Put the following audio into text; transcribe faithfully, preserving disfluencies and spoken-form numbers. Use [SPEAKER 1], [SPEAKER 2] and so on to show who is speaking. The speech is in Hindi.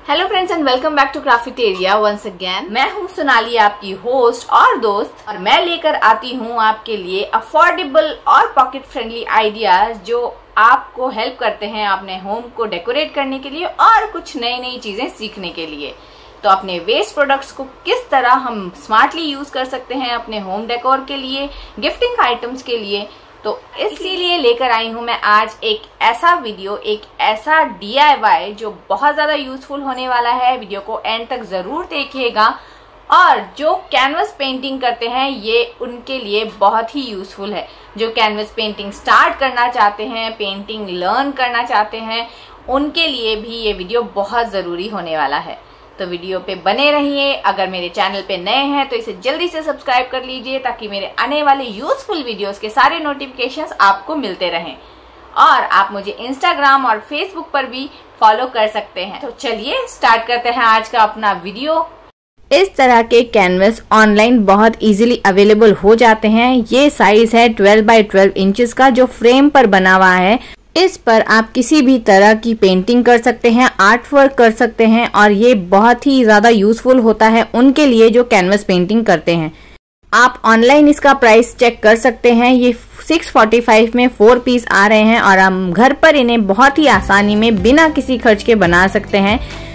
[SPEAKER 1] Hello friends and welcome back to Crafteria once again. मैं हूं सोनाली, आपकी होस्ट और दोस्त, और मैं लेकर आती हूं आपके लिए अफोर्डेबल और पॉकेट फ्रेंडली आइडियाज जो आपको हेल्प करते हैं अपने होम को डेकोरेट करने के लिए और कुछ नई नई चीजें सीखने के लिए। तो अपने वेस्ट प्रोडक्ट्स को किस तरह हम स्मार्टली यूज कर सकते हैं अपने होम डेकोर के लिए, गिफ्टिंग आइटम्स के लिए, तो इसीलिए लेकर आई हूं मैं आज एक ऐसा वीडियो, एक ऐसा डी आई वाई जो बहुत ज्यादा यूजफुल होने वाला है। वीडियो को एंड तक जरूर देखिएगा। और जो कैनवस पेंटिंग करते हैं ये उनके लिए बहुत ही यूजफुल है। जो कैनवस पेंटिंग स्टार्ट करना चाहते हैं, पेंटिंग लर्न करना चाहते हैं, उनके लिए भी ये वीडियो बहुत जरूरी होने वाला है। तो वीडियो पे बने रहिए। अगर मेरे चैनल पे नए हैं तो इसे जल्दी से सब्सक्राइब कर लीजिए ताकि मेरे आने वाले यूजफुल वीडियोस के सारे नोटिफिकेशंस आपको मिलते रहें। और आप मुझे इंस्टाग्राम और फेसबुक पर भी फॉलो कर सकते हैं। तो चलिए स्टार्ट करते हैं आज का अपना वीडियो। इस तरह के कैनवस ऑनलाइन बहुत इजीली अवेलेबल हो जाते हैं। ये साइज है ट्वेल्व बाई ट्वेल्व इंचेस का जो फ्रेम पर बना हुआ है। इस पर आप किसी भी तरह की पेंटिंग कर सकते हैं, आर्ट वर्क कर सकते हैं, और ये बहुत ही ज्यादा यूजफुल होता है उनके लिए जो कैनवस पेंटिंग करते हैं। आप ऑनलाइन इसका प्राइस चेक कर सकते हैं। ये सिक्स फोर्टी फाइव में फोर पीस आ रहे हैं और हम घर पर इन्हें बहुत ही आसानी में बिना किसी खर्च के बना सकते हैं।